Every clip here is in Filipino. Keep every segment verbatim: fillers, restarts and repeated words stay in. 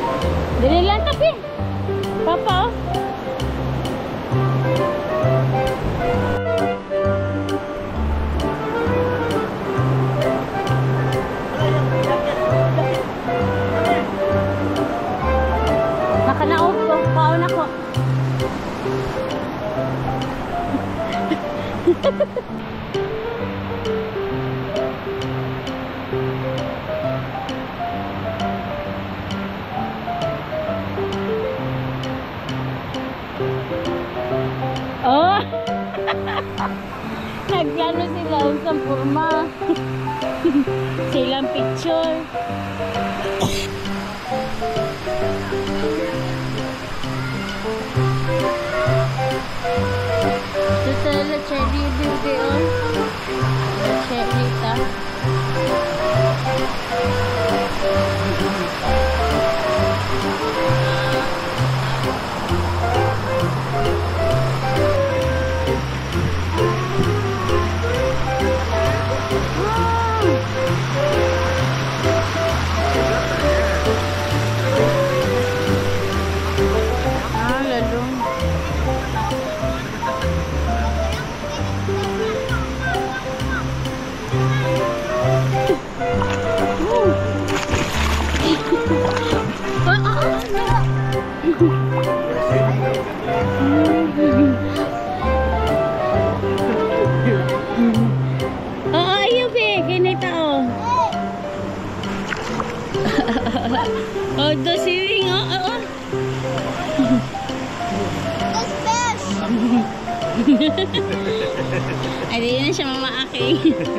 Dali lang tapi. Papa, oh. Nakanaog ko. Paon ako. Oh! Naglaro sila sa purma. Silang picture. Ito talaga cherry beauty, oh. Cherry ta. Oh, do siring, oh, oh. It's fish. Ay, di na siya mamaaki.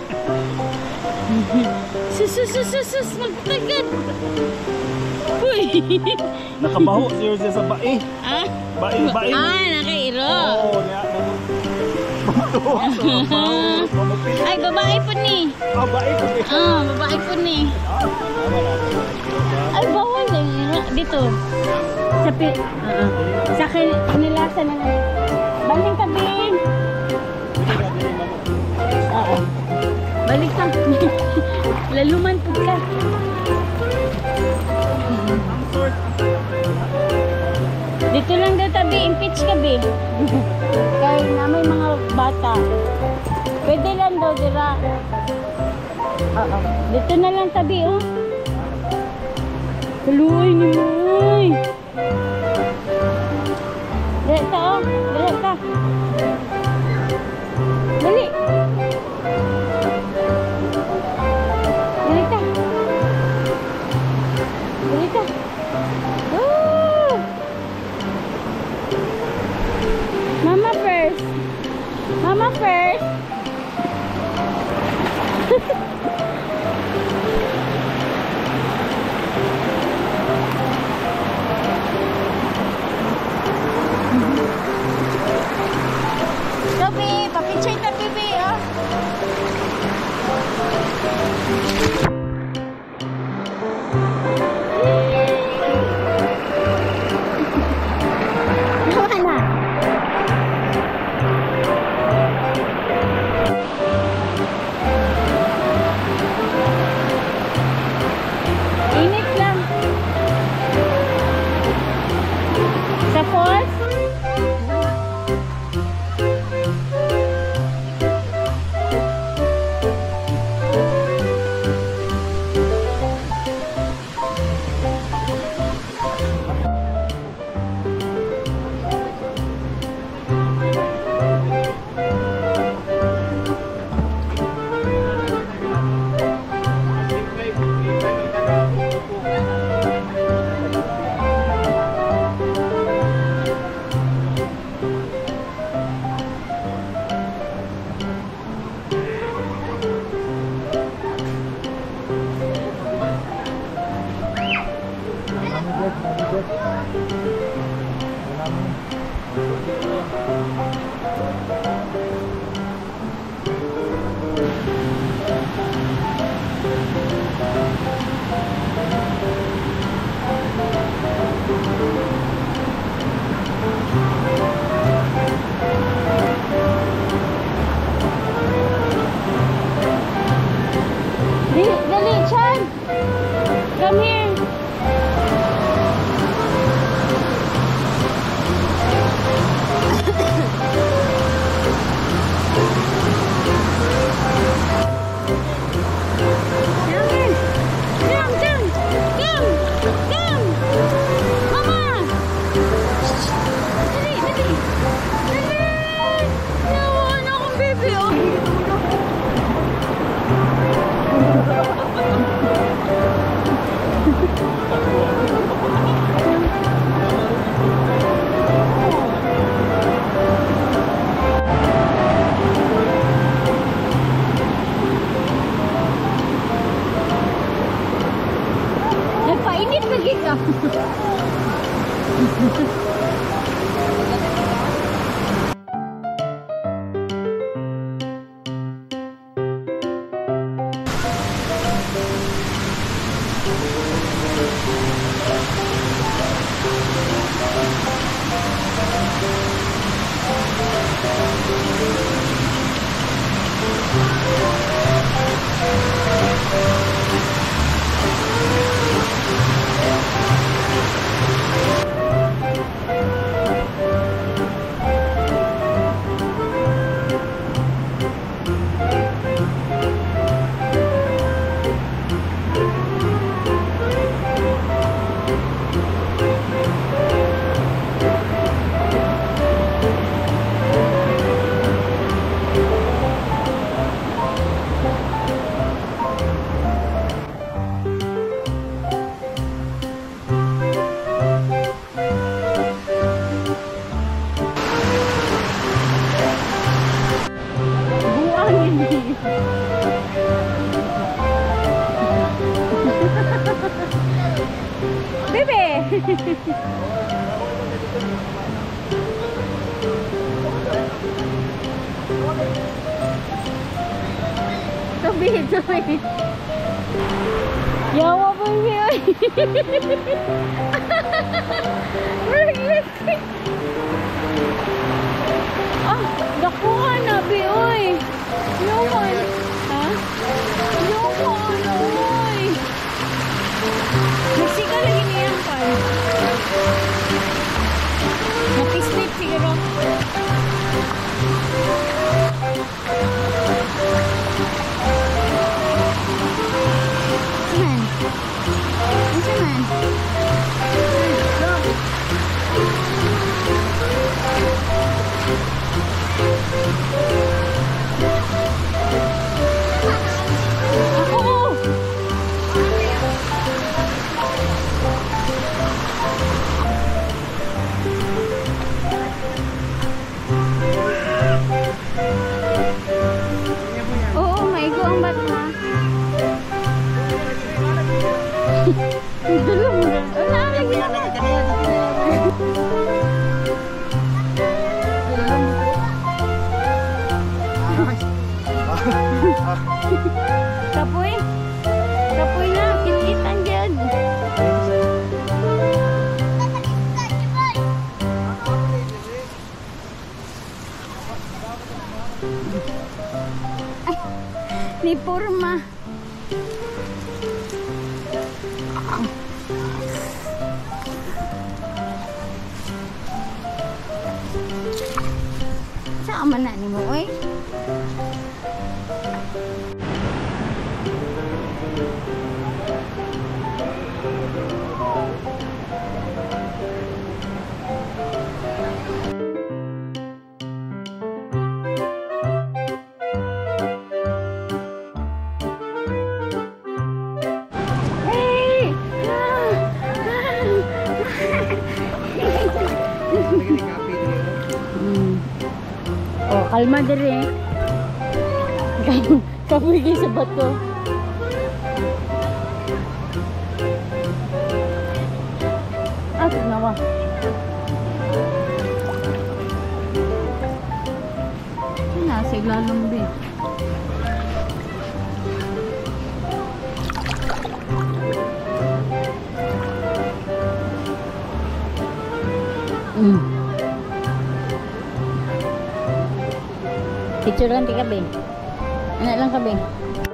Sus, sus, sus, sus, sus, magpagad. Uy. Nakabaho siya siya sa bae. Ah? Bae, bae. Ah, nakairo. Oo, niya. Ay, babae po ni. Ah, bae po ni. Ah, babae po ni. Ay, bawal na yun. Dito. Sa pi... Uh, sa kinilasa na nga. Balik ka, Bin. Oo. Balik ka. Laluman po ka. Dito lang daw tabi. Impeach ka, Bin. Kaya na may mga bata. Pwede lang daw, dira. Oo. Dito na lang tabi, oh. Kaluoy ni Moy. Dali ka, oh. Dali ka. Dali. Dali ka. Dali ka. Woo! Mama first. Mama first. Toby, papichay ta, Bibi, oh. Nawa na. Init lang. Sa falls? Dali, Chan! Come here! lagi ka. Tubi, tubi. Yawa po yun. Ah, dakuhan na, bi, oy. Yawan. Ha? Yawan, oy. Nagsika lagi niyang pa. Napislit siguro. Man. Ano man? Ako! Oo, maigo ang bata. Dulu mo na. Wala, lagi na. Kapoy. Kapoy na. Kinitan dyan. Ay, ni Purma. Saan man na ni mo, oy? Hey! Hmm. Oh, kalma dire. Kapigi sa bato. Ah, nawa. Nasa iglalumbi. Mm. Picture lang ti kabe. Ano lang kabe?